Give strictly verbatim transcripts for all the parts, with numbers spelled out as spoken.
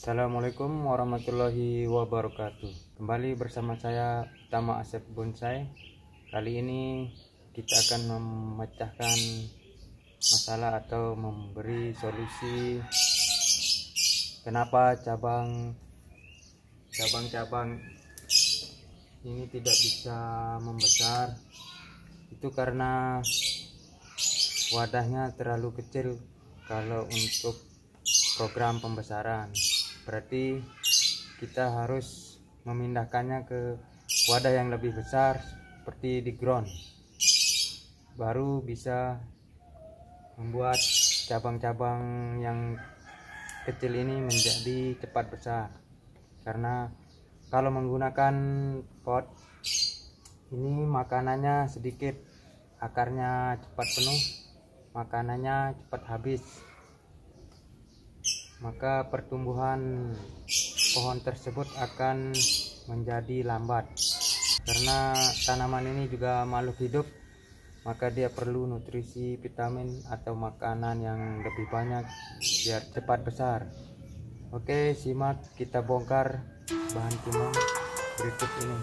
Assalamualaikum warahmatullahi wabarakatuh. Kembali bersama saya Utama Asep Bonsai. Kali ini kita akan memecahkan masalah atau memberi solusi kenapa cabang cabang-cabang ini tidak bisa membesar. Itu karena wadahnya terlalu kecil kalau untuk program pembesaran. Berarti kita harus memindahkannya ke wadah yang lebih besar seperti di ground, baru bisa membuat cabang-cabang yang kecil ini menjadi cepat besar. Karena kalau menggunakan pot ini makanannya sedikit, akarnya cepat penuh, makanannya cepat habis, maka pertumbuhan pohon tersebut akan menjadi lambat. Karena tanaman ini juga makhluk hidup, maka dia perlu nutrisi, vitamin atau makanan yang lebih banyak biar cepat besar. Oke, simak kita bongkar bahan timah berikut ini.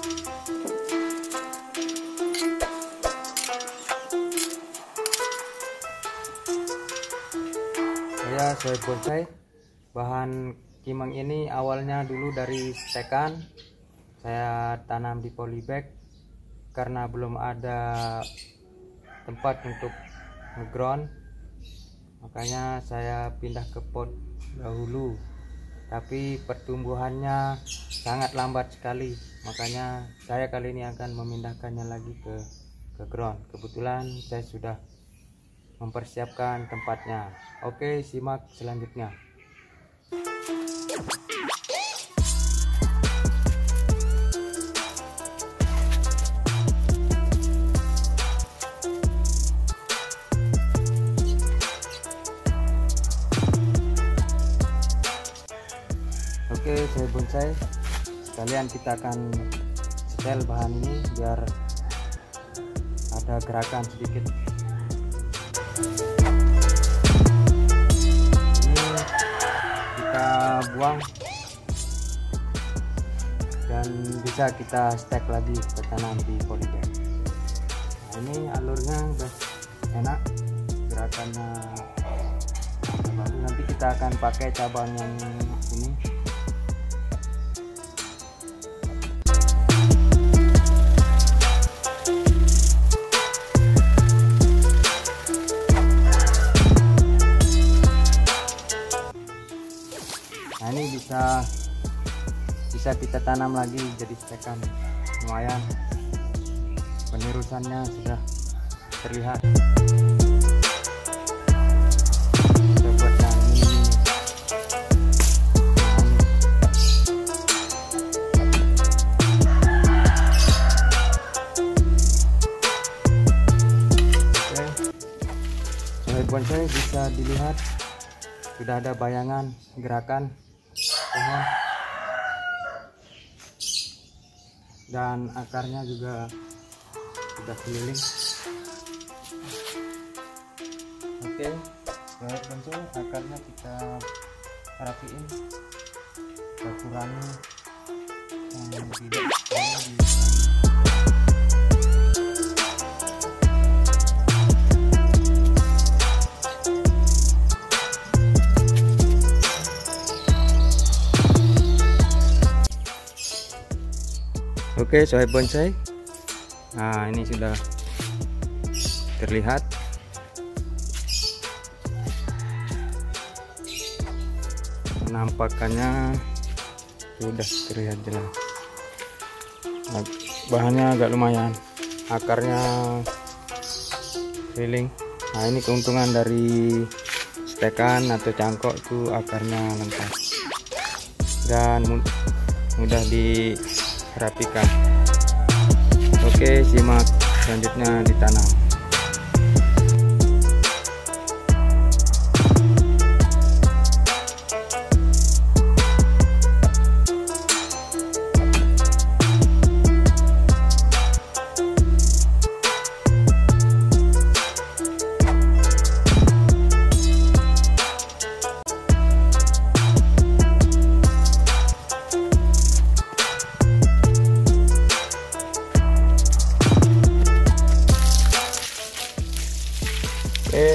Saya Soeb Bonsai. Bahan kimang ini awalnya dulu dari stekan, saya tanam di polybag karena belum ada tempat untuk ngeground, makanya saya pindah ke pot dahulu. Tapi pertumbuhannya sangat lambat sekali, makanya saya kali ini akan memindahkannya lagi ke ke ground. Kebetulan saya sudah mempersiapkan tempatnya. Oke, simak selanjutnya. Oke, saya bonsai. Sekalian kita akan setel bahan ini biar ada gerakan sedikit. Ini kita buang dan bisa kita stek lagi ke tanam di polybag. Nah, ini alurnya udah enak, gerakannya bagus. Nanti kita akan pakai cabang yang ini. Nah, ini bisa bisa kita tanam lagi jadi stekan, lumayan penerusannya sudah terlihat. Kita buat yang ini. Oke, Soeb Bonsai bisa dilihat sudah ada bayangan gerakan pohon dan akarnya juga sudah keliling. Oke, Soeb Bonsai, akarnya kita rapiin, kita kurangi yang tidak di Oke, Soeb Bonsai. Nah, ini sudah terlihat. Penampakannya sudah terlihat jelas. Nah, bahannya agak lumayan, akarnya keliling. Nah, ini keuntungan dari stekan atau cangkok, itu akarnya lengkap dan mudah di rapikan. Oke, simak selanjutnya ditanam.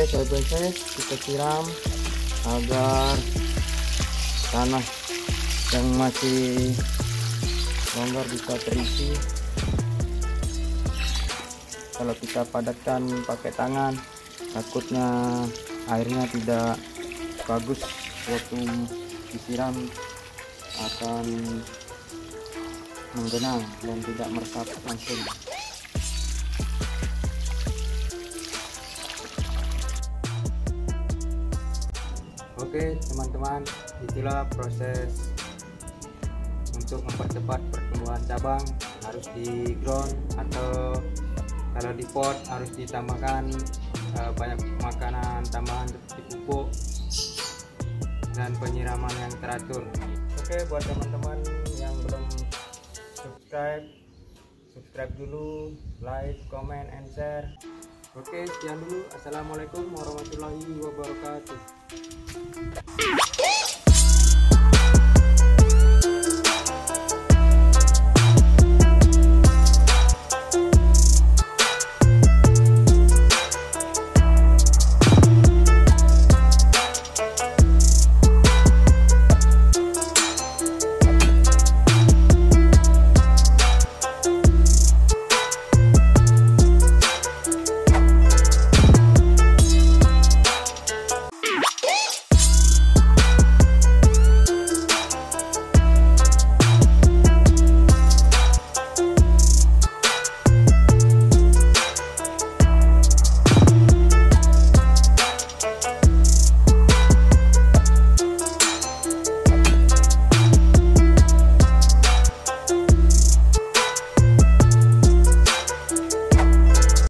bonsai-bonsai kita siram agar tanah yang masih longgar bisa terisi. Kalau kita padatkan pakai tangan, takutnya airnya tidak bagus waktu disiram, akan menggenang dan tidak meresap langsung. Oke teman-teman, itulah proses untuk mempercepat pertumbuhan cabang. Harus di ground atau kalau di pot harus ditambahkan uh, banyak makanan tambahan seperti pupuk dan penyiraman yang teratur. Oke, buat teman-teman yang belum subscribe, subscribe dulu, like, comment, and share. Oke, sekian dulu. Assalamualaikum warahmatullahi wabarakatuh.